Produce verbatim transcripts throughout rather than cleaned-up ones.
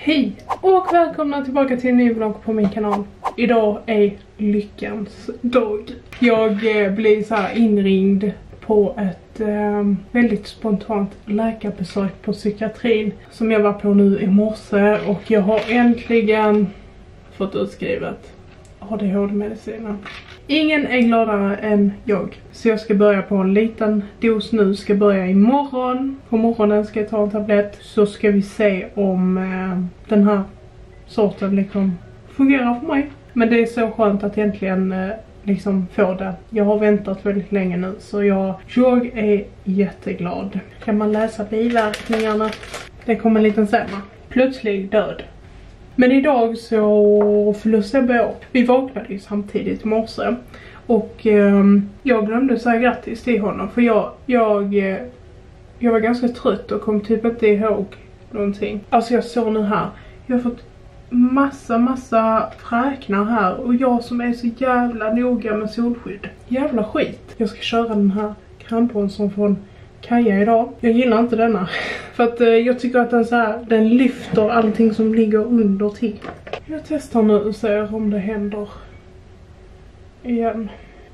Hej och välkomna tillbaka till en ny vlogg på min kanal. Idag är lyckans dag. Jag eh, blir så här inringd på ett eh, väldigt spontant läkarbesök på psykiatrin som jag var på nu i morse, och jag har äntligen fått utskrivet A D H D-medicinen. Ingen är gladare än jag. Så jag ska börja på en liten dos nu. Ska börja imorgon. På morgonen ska jag ta en tablett. Så ska vi se om eh, den här sorten liksom fungerar för mig. Men det är så skönt att egentligen eh, liksom få det. Jag har väntat väldigt länge nu. Så jag, jag är jätteglad. Kan man läsa biverkningarna? Det kommer en liten senare. Plötslig död. Men idag så förlustade jag upp. Vi vaknade ju samtidigt i morse. Och eh, jag glömde säga grattis till honom. För jag, jag, eh, jag var ganska trött och kom typ inte ihåg någonting. Alltså jag såg nu här. Jag har fått massa, massa fräknar här. Och jag som är så jävla noga med solskydd. Jävla skit. Jag ska köra den här krämbronsen från Kaja idag. Jag gillar inte denna. För att eh, jag tycker att den så här, den lyfter allting som ligger under till. Jag testar nu och ser om det händer igen.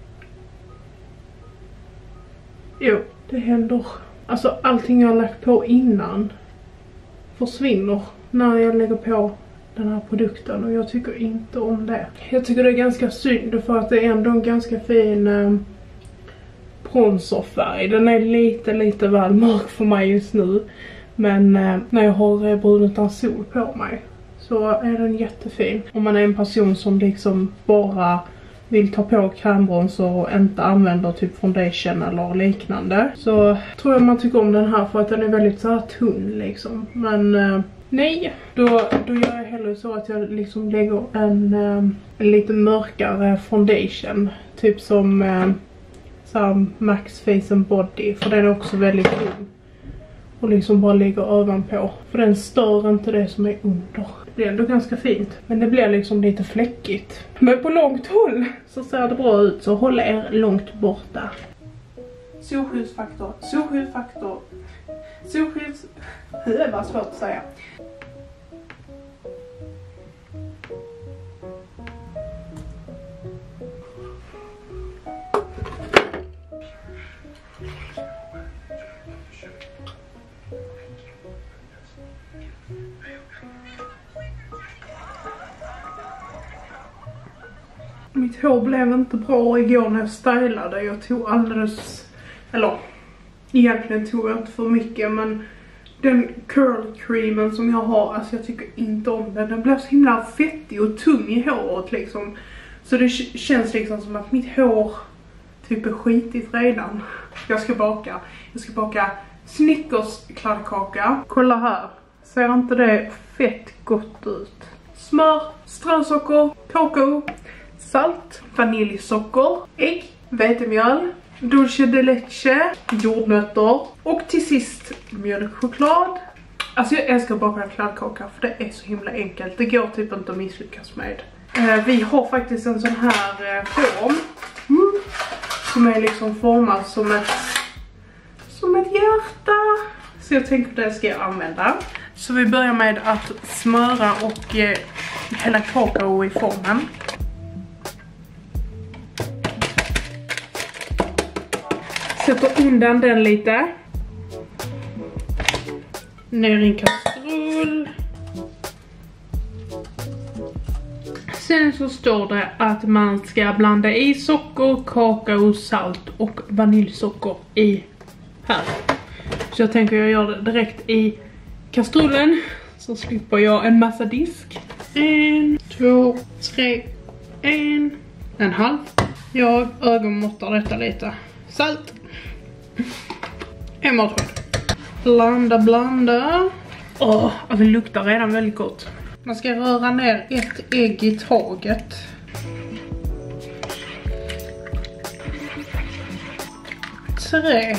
Jo, det händer. Alltså allting jag har lagt på innan försvinner när jag lägger på den här produkten. Och jag tycker inte om det. Jag tycker det är ganska synd för att det är ändå en ganska fin eh, bronzerfärg. Den är lite lite väl mörk för mig just nu. Men eh, när jag har eh, brunt utan sol på mig så är den jättefin. Om man är en person som liksom bara vill ta på krämbronzer och inte använder typ foundation eller liknande, så tror jag man tycker om den här för att den är väldigt så här tunn liksom. Men eh, nej, då, då gör jag hellre så att jag liksom lägger en, eh, en lite mörkare foundation. Typ som eh, så Max Face and Body, för den är också väldigt tunn. Och liksom bara ligger ovanpå. För den stör inte det som är under. Det är ändå ganska fint. Men det blir liksom lite fläckigt. Men på långt håll så ser det bra ut. Så håll er långt borta. Solskyddsfaktor. Solskyddsfaktor. Solskydds... Det var svårt att säga. Mitt hår blev inte bra igår när jag stylade. Jag tog alldeles... Eller, egentligen tog jag inte för mycket. Men den curl creamen som jag har, alltså jag tycker inte om den. Den blev så himla fettig och tung i håret liksom. Så det känns liksom som att mitt hår typ är skitigt redan. Jag ska baka. Jag ska baka Snickers kladdkaka. Kolla här. Ser inte det fett gott ut? Smör, strösocker, kakao, salt, vaniljsocker, ägg, vetemjöl, dulce de leche, jordnötter och till sist mjölkchoklad. Alltså jag älskar att baka kladdkaka för det är så himla enkelt. Det går typ inte att misslyckas med. Eh, vi har faktiskt en sån här eh, form mm, som är liksom formad som ett, som ett hjärta. Så jag tänker det ska jag använda. Så vi börjar med att smöra och eh, hälla kakao i formen. Sätter undan den lite. Ner i en kastrull. Sen så står det att man ska blanda i socker, kakao, salt och vaniljsocker i här. Så jag tänker jag gör det direkt i kastrullen. Så slipper jag en massa disk. En, två, tre, en, en halv. Jag ögonmåttar detta lite. Salt. En matsked. Blanda, blanda. Åh, oh, det luktar redan väldigt gott. Man ska röra ner ett ägg i taget. Tre.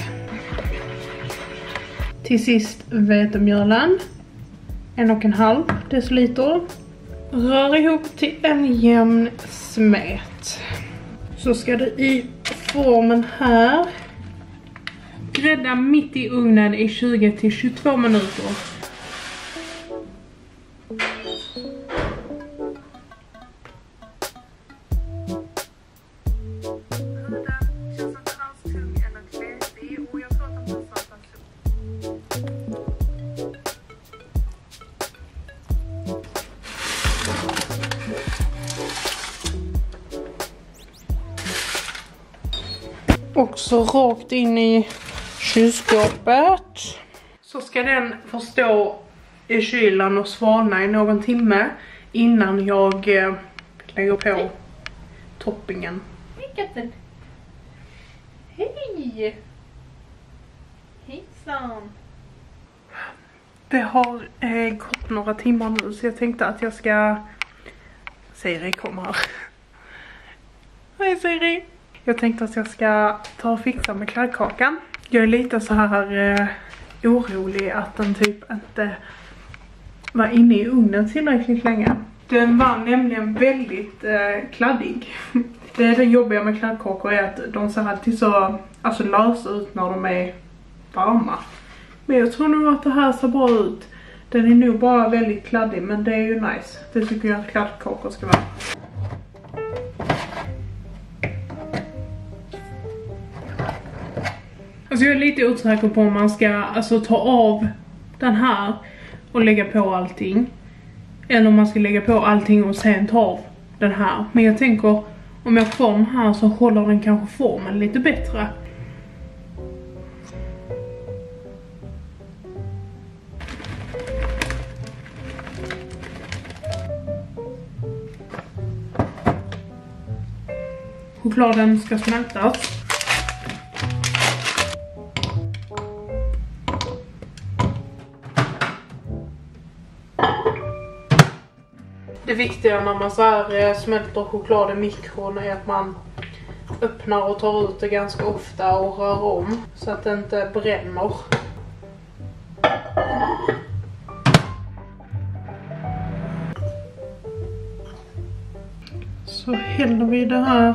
Till sist vetemjölen. En och en halv deciliter. Rör ihop till en jämn smet. Så ska det i formen här. Grädda mitt i ugnen i tjugo till tjugotvå minuter. Också rakt in i kylskåpet. Så ska den få stå i kylan och svalna i någon timme innan jag eh, lägger på Hej. toppingen. Hej katten. Hej. Hejsan. Det har eh, gått några timmar nu så jag tänkte att jag ska... Siri kommer. Hej Siri. Jag tänkte att jag ska ta och fixa med kladdkakan. Jag är lite så här eh, orolig att den typ inte var inne i ugnen tillräckligt länge. Den var nämligen väldigt eh, kladdig. Det är det jobbiga med kladdkakor är att de ser alltid så alltså, lösa ut när de är varma. Men jag tror nog att det här ser bra ut. Den är nog bara väldigt kladdig men det är ju nice. Det tycker jag att kladdkakor ska vara. Alltså jag är lite osäker på om man ska alltså, ta av den här och lägga på allting. Eller om man ska lägga på allting och sen ta av den här. Men jag tänker om jag får den här så håller den kanske formen lite bättre. Chokladen ska smältas. Det viktiga när man så här smälter choklad i mikron är att man öppnar och tar ut det ganska ofta och rör om så att det inte bränner. Så häller vi det här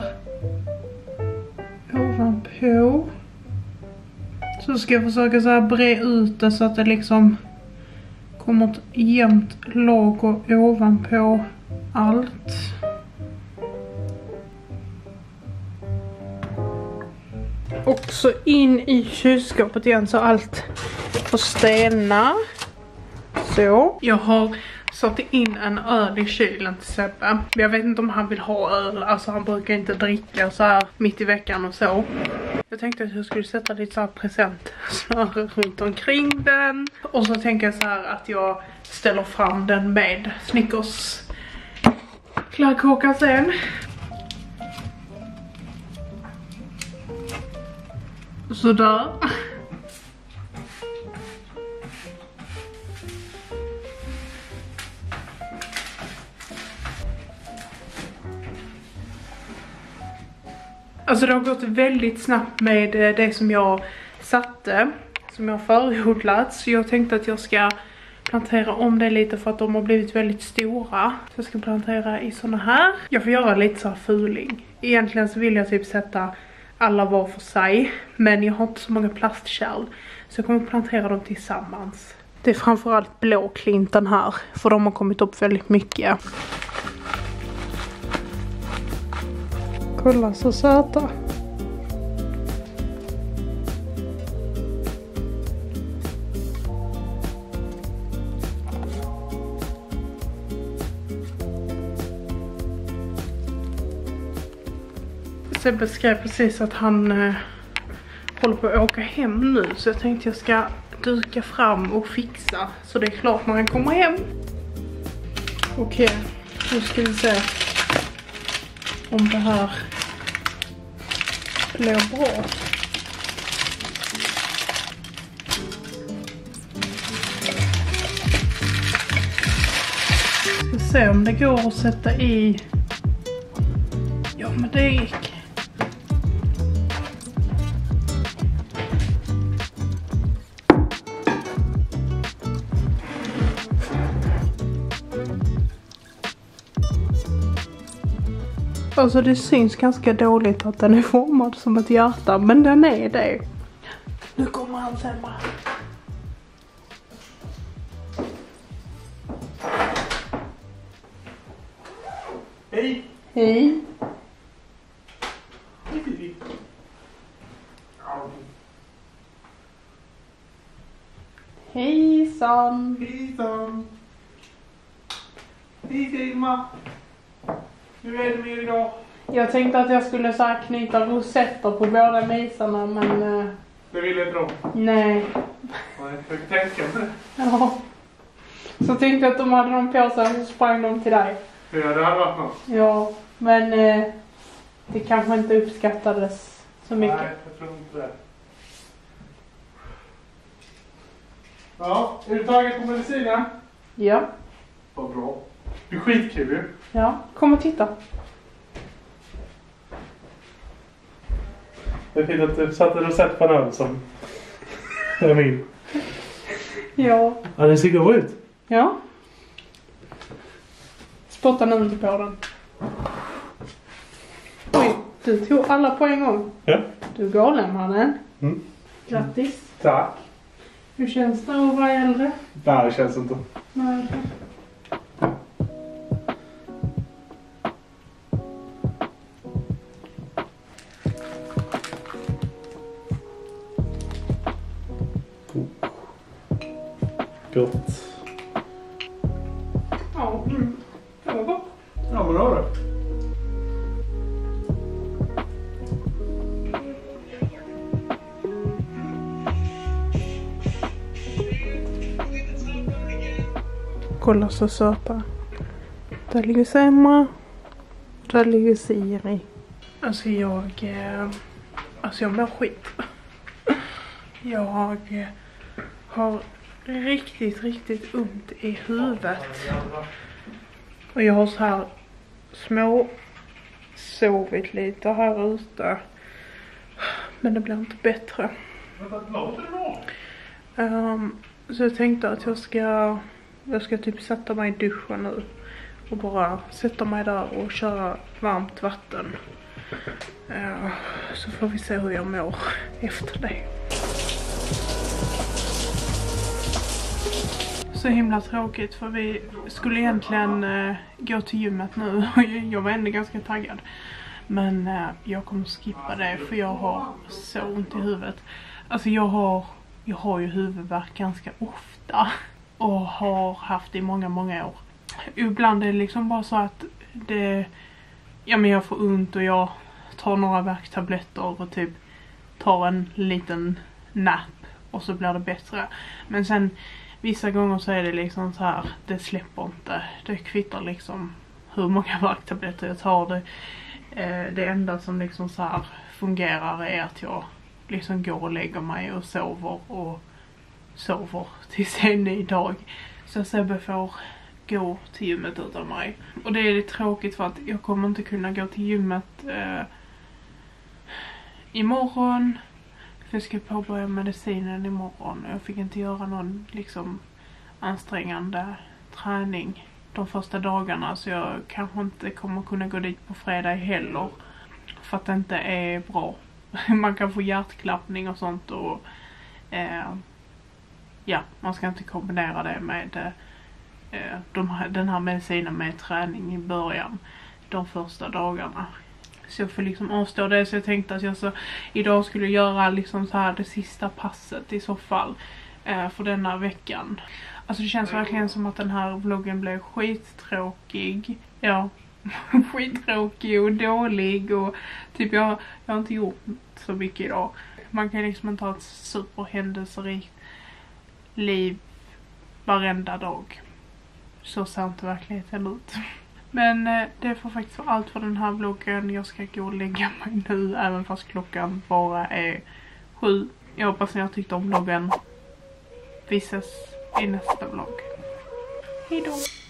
ovanpå. Så ska jag försöka så här bre ut det så att det liksom kommer ett jämnt lager ovanpå allt. Och så in i kylskåpet igen så allt får stelna. Så. Jag har satt in en öl i kylen till Sebbe. Jag vet inte om han vill ha öl. Alltså han brukar inte dricka så här mitt i veckan och så. Jag tänkte att jag skulle sätta lite så här presentsnöre runt omkring den. Och så tänker jag så här att jag ställer fram den med Snickers kladdkaka sen. Så där. Alltså det har gått väldigt snabbt med det som jag satte, som jag förodlat. Så jag tänkte att jag ska plantera om det lite för att de har blivit väldigt stora. Så jag ska plantera i såna här. Jag får göra lite så här fuling. Egentligen så vill jag typ sätta alla var för sig. Men jag har inte så många plastkärl. Så jag kommer plantera dem tillsammans. Det är framförallt blåklinten här. För de har kommit upp väldigt mycket. Kolla så söta. Sebbe skrev precis att han eh, håller på att åka hem nu. Så jag tänkte jag ska duka fram och fixa. Så det är klart när han kommer hem. Okej, okay, nu ska vi se om det här blir bra. Ska se om det går att sätta i. Ja, men det gick. Alltså det syns ganska dåligt att den är formad som ett hjärta, men den är det. Nu kommer han sen bara. Hej! Hej! Hej! Hejsan! Hejsan! Hej Selma! Hur är det med er idag? Jag tänkte att jag skulle så här knyta rosetter på båda misarna, men... Uh, det ville inte de. nej. Nej, jag kan tänka mig. Ja. Så tänkte jag att de hade dem på sig och sprang de till dig. Ja, det hade varit något. Ja, men uh, det kanske inte uppskattades så mycket. Nej, jag tror inte det. Ja, är du taget på medicinen? Ja. Vad bra. Det är skitkul ju. Ja, kom och titta. Det är fint att du satte rosett på en öl som är min. Ja. Ja, den ser god ut. Ja. Spotta nu inte på den. Oj, du tog alla på en gång. Ja. Du är galen, mannen. Mm. Grattis. Tack. Hur känns det att vara äldre? Nej, det känns inte. Nej. Gott. Ja, mm. Det var gott. Ja, men då det. Kolla så söta. Där ligger Selma. Där ligger Siri. Alltså jag... Eh, alltså jag mår skit. Jag eh, har riktigt, riktigt ont i huvudet. Och jag har så här små sovit lite här ute. Men det blir inte bättre. Um, så jag tänkte att jag ska... Jag ska typ sätta mig i duschen nu. Och bara sätta mig där och köra varmt vatten. Uh, så får vi se hur jag mår efter det. Så himla tråkigt, för vi skulle egentligen uh, gå till gymmet nu. Jag var ändå ganska taggad. Men uh, jag kommer skippa det för jag har så ont i huvudet. Alltså jag har, jag har ju huvudvärk ganska ofta. Och har haft det i många, många år. Ibland är det liksom bara så att det... Ja, men jag får ont och jag tar några värktabletter och typ tar en liten nap. Och så blir det bättre. Men sen vissa gånger så är det liksom så här, det släpper inte. Det kvittar liksom hur många värktabletter jag tar. Det, eh, det enda som liksom så här fungerar är att jag liksom går och lägger mig och sover och sover tills en ny dag. Så Sebbe får gå till gymmet utan mig. Och det är lite tråkigt för att jag kommer inte kunna gå till gymmet eh, imorgon. För jag ska påbörja medicinen imorgon. Jag fick inte göra någon liksom ansträngande träning de första dagarna. Så jag kanske inte kommer kunna gå dit på fredag heller. För att det inte är bra. Man kan få hjärtklappning och sånt och eh, ja, man ska inte kombinera det med eh, de här, den här medicinen med träning i början. De första dagarna. Så jag får liksom avstå det. Så jag tänkte att jag så idag skulle göra liksom så här det sista passet i så fall. Eh, för denna veckan. Alltså det känns verkligen som att den här vloggen blev skittråkig. Ja, skittråkig och dålig. Och typ jag, jag har inte gjort så mycket idag. Man kan liksom inte ha ett superhändelserikt liv varenda dag. Så ser inte verkligheten ut. Men eh, det får faktiskt vara allt för den här vloggen. Jag ska gå och lägga mig nu, även fast klockan bara är sju. Jag hoppas ni har tyckt om vloggen. Vi ses i nästa vlogg. Hej då!